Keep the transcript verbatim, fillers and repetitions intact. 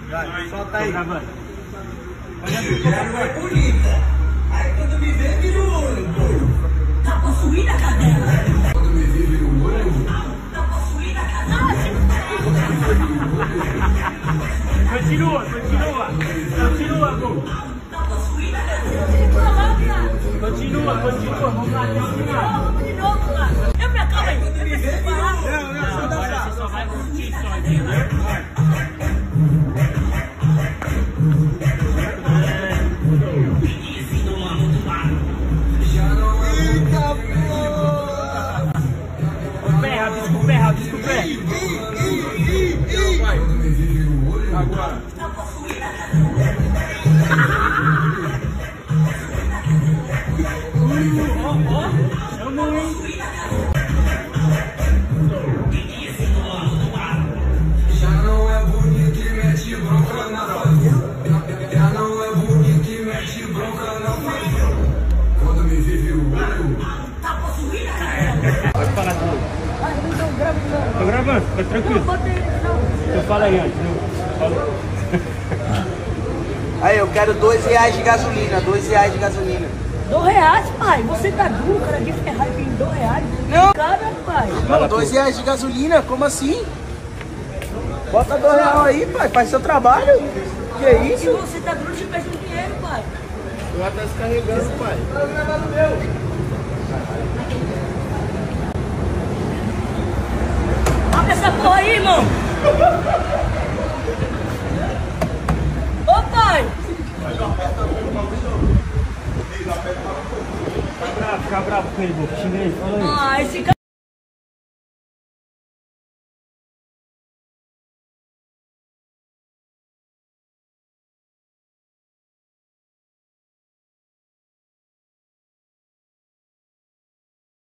Vai, solta aí. Gravando. Ela é bonita. Aí quando me vê, vira o olho. Tá possuída a cadela. Quando me vê, vira o olho. Tá possuída a cadela. Continua, continua. Continua, pô. Tá possuída a cadela. Continua, continua. Vamos lá, até o final. De novo, lá. Eu me acalmo aí. Quando me vê, vira o olho. Não, não, não, Agora você só vai curtir só, entendeu? Agora. Já não é bonito e mete bronca na favela. Já não é bonito e mete bronca na favela. Quando me vê, vira o olho. Tá possuída, cara. Pode falar tudo. Ah, eu não tô gravando. Tô gravando, fica tranquilo. Eu falo aí antes, não? Fala. Aí, eu quero dois reais de gasolina, dois reais de gasolina. Dois reais, pai? Você tá duro, cara de Ferrari tem dois reais? Não. Cara, pai. Não, dois reais de gasolina, como assim? Bota dois reais aí, pai, faz seu trabalho. Que é Se isso? você tá duro, você perde o dinheiro, pai. Tu já tá descarregando, pai. Abre essa porra aí, irmão. Ô, pai. Fica bravo, fica bravo com ele, pô. Xinga ele, fala aí.